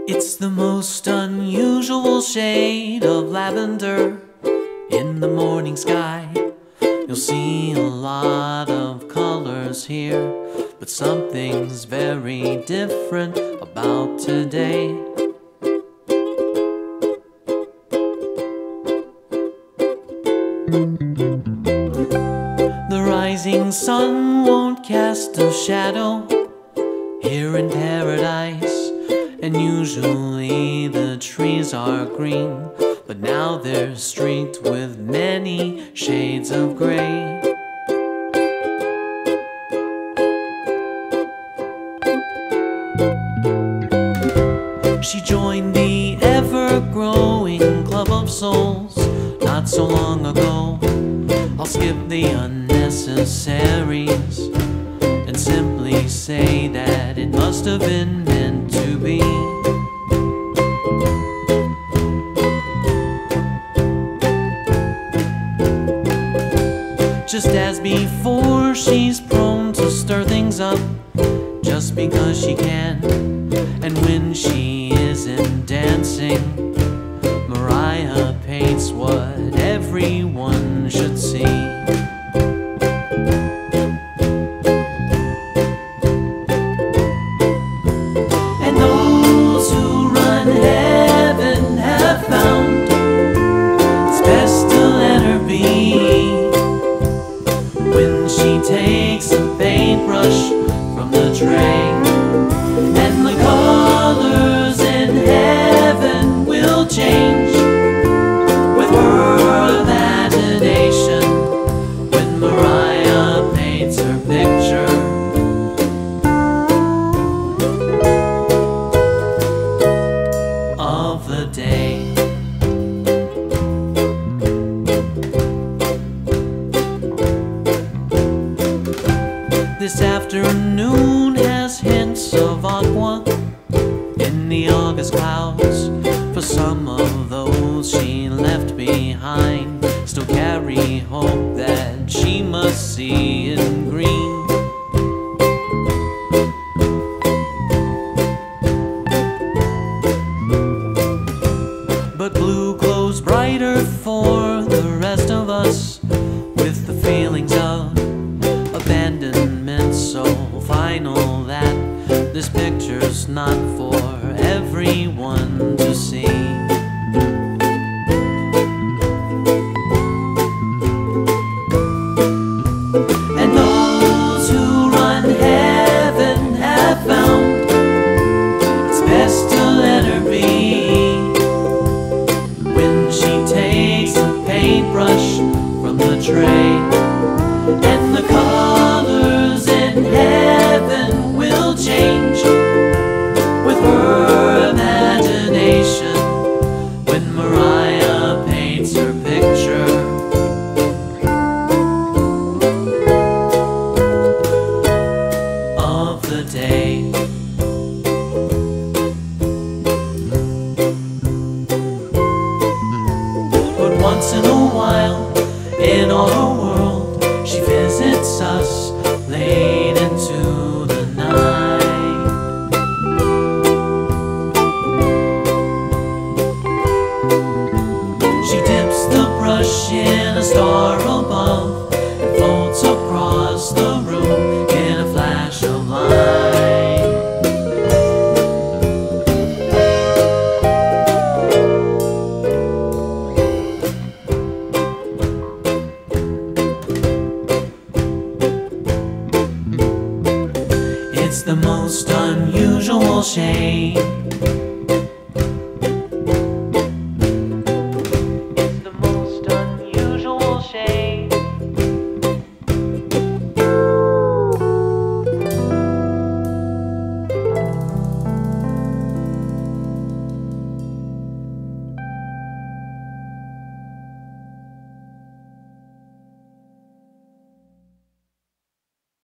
It's the most unusual shade of lavender in the morning sky. You'll see a lot of colors here, but something's very different about today. The rising sun won't cast a shadow here in paradise, and usually the trees are green, but now they're streaked with many shades of gray. She joined the ever-growing club of souls not so long ago. I'll skip the unnecessaries and simply say that it must have been meant to be. Just as before, she's prone to stir things up just because she can. And when she isn't dancing, Mariah paints what everyone should see. And those who run heaven have found it's best to let her be. When she takes a paintbrush from the tray, and the colors in heaven will change with her imagination. When Mariah paints her picture of the day. This afternoon has hints of aqua in the August clouds. For some of those she left behind still carry hope that she must see in green. But blue glows brighter for the rest of us, with the feelings of abandonment so final that this picture's not for everyone to see. And those who run heaven have found it's best to let her be. When she takes a paintbrush from the tray, and the colors in heaven will change with her imagination. When Mariah paints her picture of the day. But once in a while, in our world, she visits us late into the night. She dips the brush in a star above and floats across the room in a flash of light. It's the most unusual shade